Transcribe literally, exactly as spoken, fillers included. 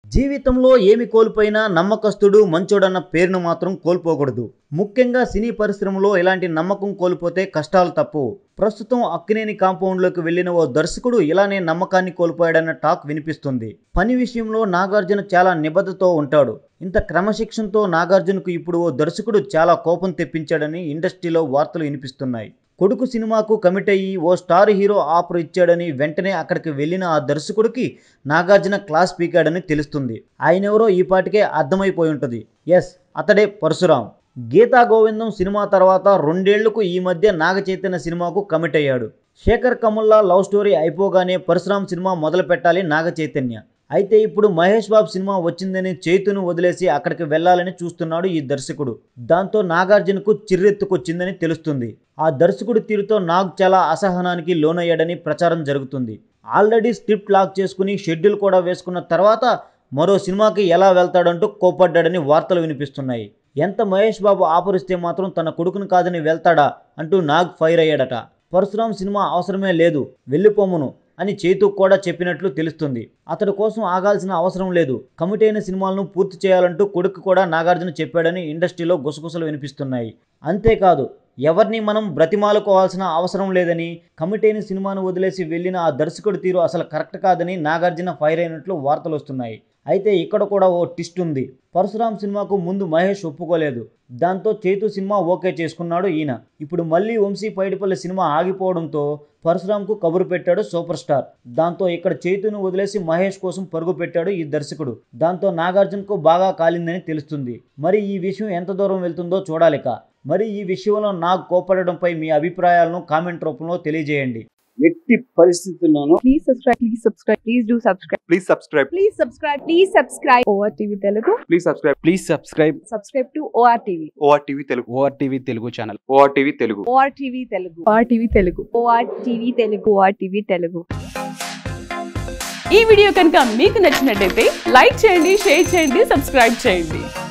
జీవితంలో ఏమి కోల్పోయినా నమ్మకస్తుడు మంచోడన్న పేరును మాత్రం కోల్పోకూడదు. ముఖ్యంగా సినీ పరిశ్రమలో ఇలాంటి నమ్మకం కోల్పోతే కష్టాలు తప్పవు. ప్రస్తుతం అక్కినేని కాంపౌండ్లోకి వెళ్లిన ఓ దర్శకుడు ఇలానే నమ్మకాన్ని కోల్పోయాడన్న టాక్ వినిపిస్తుంది. పని విషయంలో నాగార్జున చాలా నిబద్ధతతో ఉంటాడు. ఇంత క్రమశిక్షణతో నాగార్జునకు ఇప్పుడు ఓ దర్శకుడు చాలా కోపం తెప్పించాడని ఇండస్ట్రీలో వార్తలు వినిపిస్తున్నాయి. కొడుకు సినిమాకు కమిట్ అయ్యి ఓ స్టార్ హీరో ఆఫర్ ఇచ్చాడని వెంటనే అక్కడికి వెళ్లిన ఆ దర్శకుడికి నాగార్జున క్లాస్ పీకాడని తెలుస్తుంది. ఆయనెవరో ఈ పాటికే అర్థమైపోయి ఉంటుంది. ఎస్, అతడే పరశురాం. గీతా గోవిందం సినిమా తర్వాత రెండేళ్లకు ఈ మధ్య నాగ చైతన్య సినిమాకు కమిట్ అయ్యాడు. శేఖర్ కమల్లా లవ్ స్టోరీ అయిపోగానే పరశురాం సినిమా మొదలు పెట్టాలి నాగ చైతన్య. అయితే ఇప్పుడు మహేష్ బాబు సినిమా వచ్చిందని చైతును వదిలేసి అక్కడికి వెళ్లాలని చూస్తున్నాడు ఈ దర్శకుడు. దాంతో నాగార్జునకు చిర్రెత్తుకొచ్చిందని తెలుస్తుంది. ఆ దర్శకుడి తీరుతో నాగ్ చాలా అసహనానికి లోనయ్యాడని ప్రచారం జరుగుతుంది. ఆల్రెడీ స్క్రిప్ట్ లాక్ చేసుకుని షెడ్యూల్ కూడా వేసుకున్న తర్వాత మరో సినిమాకి ఎలా వెళ్తాడంటూ కోపడ్డాడని వార్తలు వినిపిస్తున్నాయి. ఎంత మహేష్ బాబు ఆఫరిస్తే మాత్రం తన కొడుకును కాదని వెళ్తాడా అంటూ నాగ్ ఫైర్ అయ్యాడట. పరశురాం సినిమా అవసరమే లేదు, వెళ్ళిపోమును అని చైతు కూడా చెప్పినట్లు తెలుస్తుంది. అతడి కోసం ఆగాల్సిన అవసరం లేదు, కమిట్ అయిన సినిమాలను పూర్తి చేయాలంటూ కొడుకు కూడా నాగార్జున చెప్పాడని ఇండస్ట్రీలో గుసగుసలు వినిపిస్తున్నాయి. అంతేకాదు, ఎవరిని మనం బ్రతిమాలుకోవాల్సిన అవసరం లేదని, కమిట్ అయిన సినిమాను వదిలేసి వెళ్లిన ఆ దర్శకుడి తీరు అసలు కరెక్ట్ కాదని నాగార్జున ఫైర్ అయినట్లు వార్తలు వస్తున్నాయి. అయితే ఇక్కడ కూడా ఓ ట్విస్ట్ ఉంది. పరశురాం సినిమాకు ముందు మహేష్ ఒప్పుకోలేదు. దాంతో చైతు సినిమా ఓకే చేసుకున్నాడు ఈయన. ఇప్పుడు మళ్ళీ వంశీ పైడిపల్లి సినిమా ఆగిపోవడంతో పరశురాంకు కబురు పెట్టాడు సూపర్ స్టార్. దాంతో ఇక్కడ చైతును వదిలేసి మహేష్ కోసం పరుగు పెట్టాడు ఈ దర్శకుడు. దాంతో నాగార్జునకు బాగా కాలిందని తెలుస్తుంది. మరి ఈ విషయం ఎంత దూరం వెళ్తుందో చూడాలిక. మరి ఈ విషయంలో నాగ్ కోపడడంపై మీ అభిప్రాయాలను కామెంట్ రూపంలో తెలియజేయండి. ఎట్టి పరిస్థితుల్లోనూ please subscribe please subscribe please do subscribe please subscribe please subscribe please subscribe ORTV Telugu please subscribe please subscribe subscribe to ORTV ORTV Telugu ORTV Telugu channel ORTV Telugu ORTV Telugu ORTV Telugu ORTV Telugu ORTV Telugu. ఈ వీడియో కనుక మీకు నచ్చినట్లయితే like చేయండి, share చేయండి, subscribe చేయండి.